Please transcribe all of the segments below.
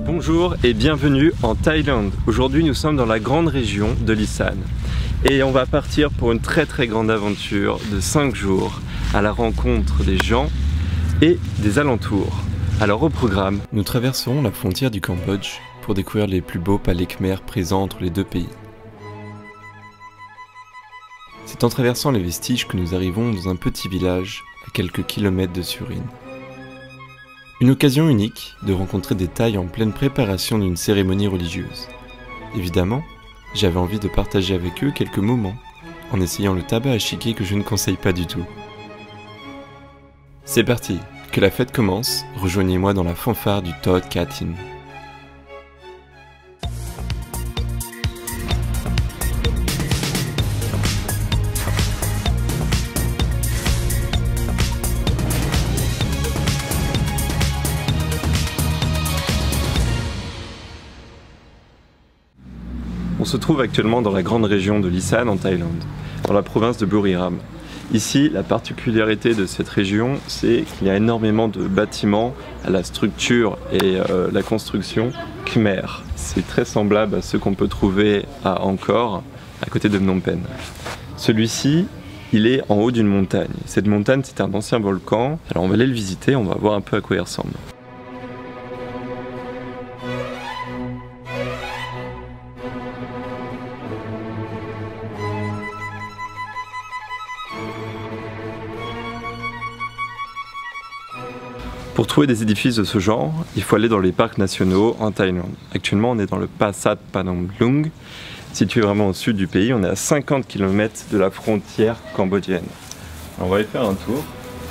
Bonjour et bienvenue en Thaïlande. Aujourd'hui nous sommes dans la grande région de l'Isan et on va partir pour une très grande aventure de 5 jours à la rencontre des gens et des alentours. Alors au programme, nous traverserons la frontière du Cambodge pour découvrir les plus beaux palais khmers présents entre les deux pays. C'est en traversant les vestiges que nous arrivons dans un petit village à quelques kilomètres de Surin. Une occasion unique de rencontrer des Thaïs en pleine préparation d'une cérémonie religieuse. Évidemment, j'avais envie de partager avec eux quelques moments en essayant le tabac à chiquer que je ne conseille pas du tout. C'est parti, que la fête commence, rejoignez-moi dans la fanfare du Tod Katin. On se trouve actuellement dans la grande région de l'Isan en Thaïlande, dans la province de Buriram. Ici, la particularité de cette région, c'est qu'il y a énormément de bâtiments à la structure et la construction khmer. C'est très semblable à ceux qu'on peut trouver à Angkor, à côté de Phnom Penh. Celui-ci, il est en haut d'une montagne. Cette montagne, c'est un ancien volcan. Alors on va aller le visiter, on va voir un peu à quoi il ressemble. Pour trouver des édifices de ce genre, il faut aller dans les parcs nationaux en Thaïlande. Actuellement, on est dans le Pasat Phnom Lung, situé vraiment au sud du pays. On est à 50 km de la frontière cambodgienne. Alors, on va aller faire un tour.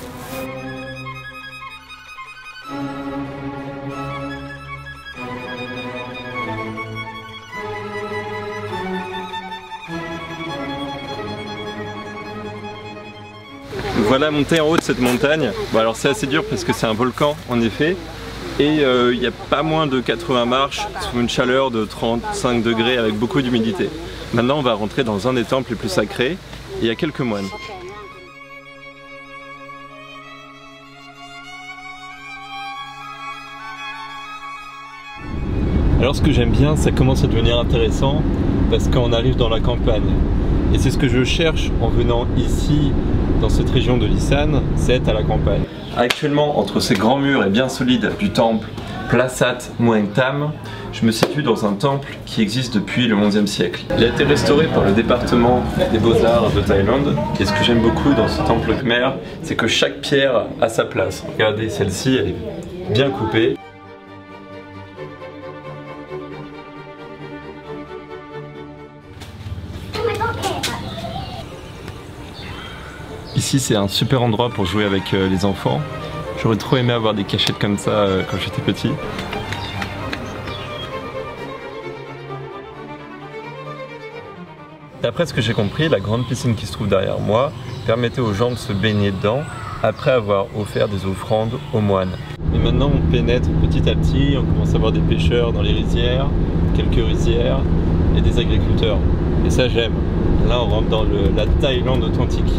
Voilà monter en haut de cette montagne. Bon, alors c'est assez dur parce que c'est un volcan en effet et il n'y a pas moins de 80 marches sous une chaleur de 35 degrés avec beaucoup d'humidité. Maintenant on va rentrer dans un des temples les plus sacrés et il y a quelques moines. Alors ce que j'aime bien, ça commence à devenir intéressant parce qu'on arrive dans la campagne. Et c'est ce que je cherche en venant ici, dans cette région de l'Isan, c'est être à la campagne. Actuellement, entre ces grands murs et bien solides du temple Plasat Mueng Tham, je me situe dans un temple qui existe depuis le XIe siècle. Il a été restauré par le département des Beaux-Arts de Thaïlande. Et ce que j'aime beaucoup dans ce temple khmer, c'est que chaque pierre a sa place. Regardez, celle-ci, elle est bien coupée. Ici c'est un super endroit pour jouer avec les enfants. J'aurais trop aimé avoir des cachettes comme ça quand j'étais petit. D'après ce que j'ai compris, la grande piscine qui se trouve derrière moi permettait aux gens de se baigner dedans après avoir offert des offrandes aux moines. Et maintenant on pénètre petit à petit, on commence à voir des pêcheurs dans les rizières, quelques rizières et des agriculteurs. Et ça j'aime. Là on rentre dans la Thaïlande authentique.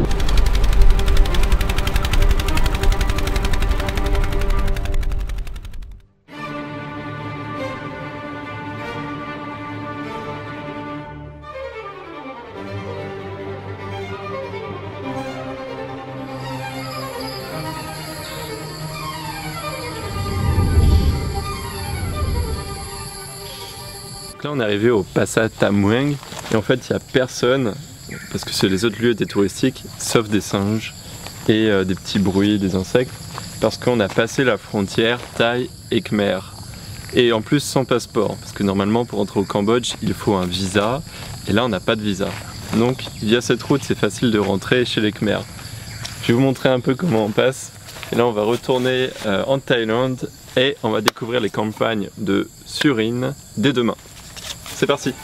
Là on est arrivé au Pasat Tham Mueng et en fait il n'y a personne parce que les autres lieux étaient touristiques sauf des singes et des petits bruits, des insectes parce qu'on a passé la frontière Thaï et Khmer et en plus sans passeport parce que normalement pour entrer au Cambodge il faut un visa et là on n'a pas de visa donc via cette route c'est facile de rentrer chez les Khmer. Je vais vous montrer un peu comment on passe et là on va retourner en Thaïlande et on va découvrir les campagnes de Surin dès demain. C'est parti.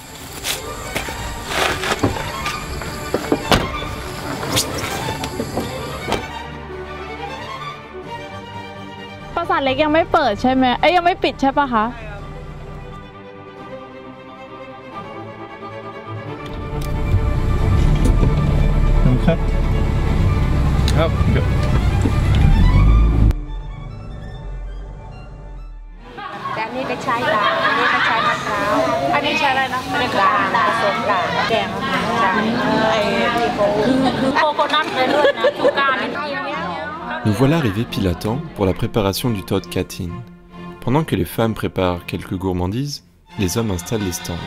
Pasat เล็กยังไม่เปิดใช่ไหมยังไม่ปิดใช่ปะคะครับแต่อันนี้กระชายด่างอันนี้กระชายมะพร้าวอันนี้ใช้อะไรนะด่างผสมด่างแกงใช่คือโคโคนัทเลยด้วยนะทุกการ Nous voilà arrivés pile à temps pour la préparation du Tod Katin. Pendant que les femmes préparent quelques gourmandises, les hommes installent les stands.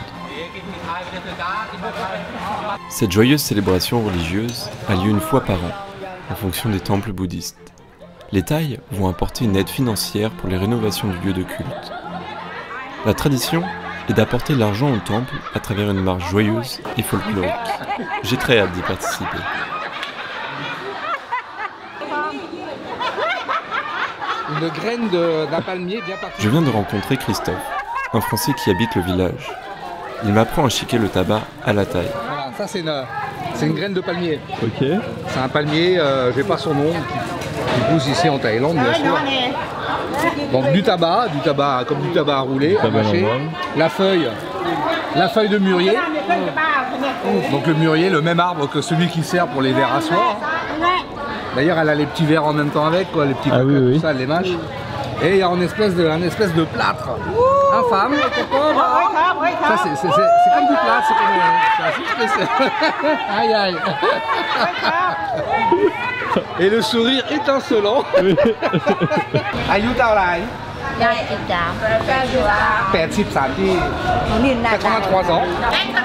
Cette joyeuse célébration religieuse a lieu une fois par an, en fonction des temples bouddhistes. Les Thaïs vont apporter une aide financière pour les rénovations du lieu de culte. La tradition est d'apporter l'argent au temple à travers une marche joyeuse et folklorique. J'ai très hâte d'y participer. Une graine d'un palmier bien particulier. Je viens de rencontrer Christophe, un Français qui habite le village. Il m'apprend à chiquer le tabac à la Thaï. Voilà, ça c'est une graine de palmier. Ok. C'est un palmier, je n'ai pas son nom, qui pousse ici en Thaïlande bien sûr. Donc du tabac comme du tabac à rouler, à mâcher. La feuille de mûrier. Donc le mûrier, le même arbre que celui qui sert pour les verres à soie. D'ailleurs, elle a les petits verres en même temps avec, quoi, les petits cocottes, tout ça, elle les mâche. Et il y a un espèce de plâtre infâme. Ça, c'est comme du plâtre, c'est assez spécial. Aïe, aïe. Et le sourire étincelant. Aïe, t'as 83 ที่83 ans.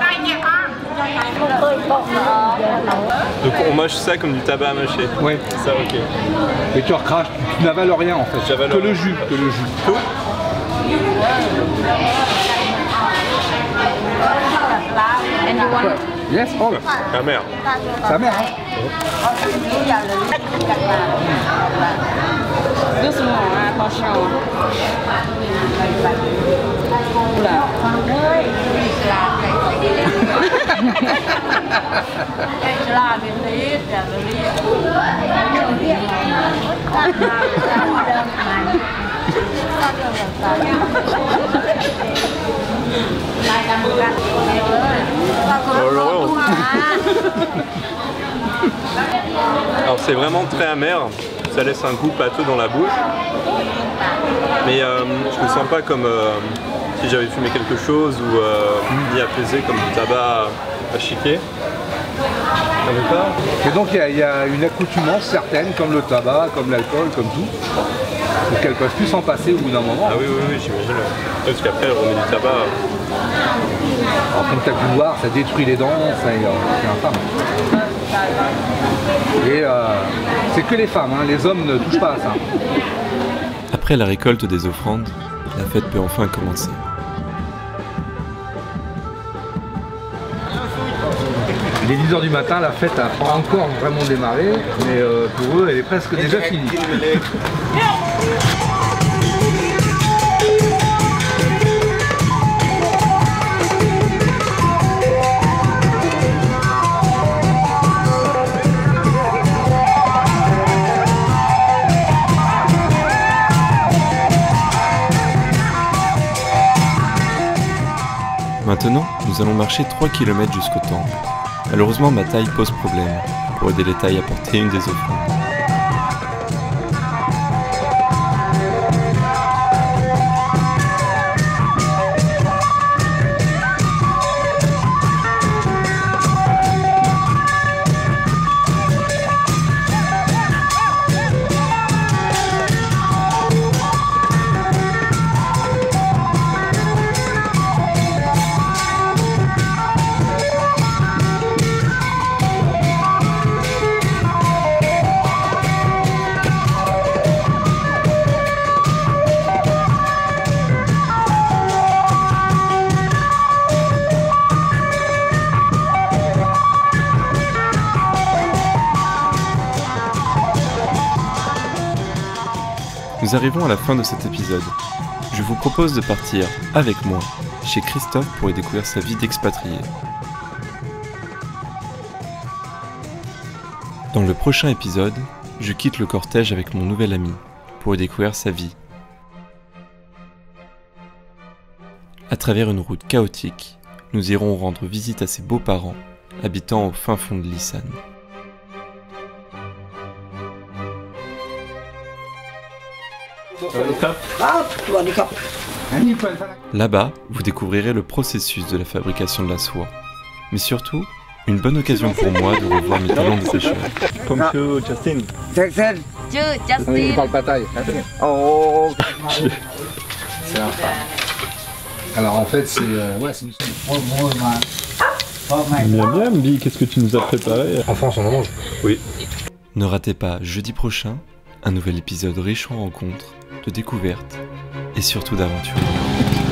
Donc on mâche ça comme du tabac à mâcher. Oui. Ça, ok. Et tu recraches, tu n'avales rien en fait. Que le jus. Tout. Yes, all. Ta mère. Sa mère. Doucement, attention. Alors c'est vraiment très amer, ça laisse un goût pâteux dans la bouche, mais je me sens pas comme si j'avais fumé quelque chose ou ni apaisé comme du tabac à chiquer. Et donc il y a une accoutumance certaine, comme le tabac, comme l'alcool, comme tout, pour qu'elles ne peuvent plus s'en passer au bout d'un moment. Ah oui, j'imagine. Parce qu'après, on met du tabac. Alors comme tu as pu voir, ça détruit les dents, c'est infâme. Et c'est que les femmes, hein, les hommes ne touchent pas à ça. Après la récolte des offrandes, la fête peut enfin commencer. Il est 10 h du matin, la fête n'a pas encore vraiment démarré, mais pour eux, elle est presque déjà finie. Maintenant, nous allons marcher 3 km jusqu'au temple. Malheureusement, ma taille pose problème. Pour aider les Thaïs à porter une des offrandes. Nous arrivons à la fin de cet épisode. Je vous propose de partir, avec moi, chez Christophe pour y découvrir sa vie d'expatrié. Dans le prochain épisode, je quitte le cortège avec mon nouvel ami pour y découvrir sa vie. À travers une route chaotique, nous irons rendre visite à ses beaux-parents, habitant au fin fond de l'Isan. Là-bas, vous découvrirez le processus de la fabrication de la soie. Mais surtout, une bonne occasion pour moi de revoir mes talents de pêcheur. Pomcho Justin. Il parle pas taille. Oh. C'est un phare. Alors en fait, c'est une... Bien, Mbi, qu'est-ce que tu nous as préparé? En France, on en mange. Oui. Ne ratez pas jeudi prochain un nouvel épisode riche en rencontres, de découvertes et surtout d'aventures.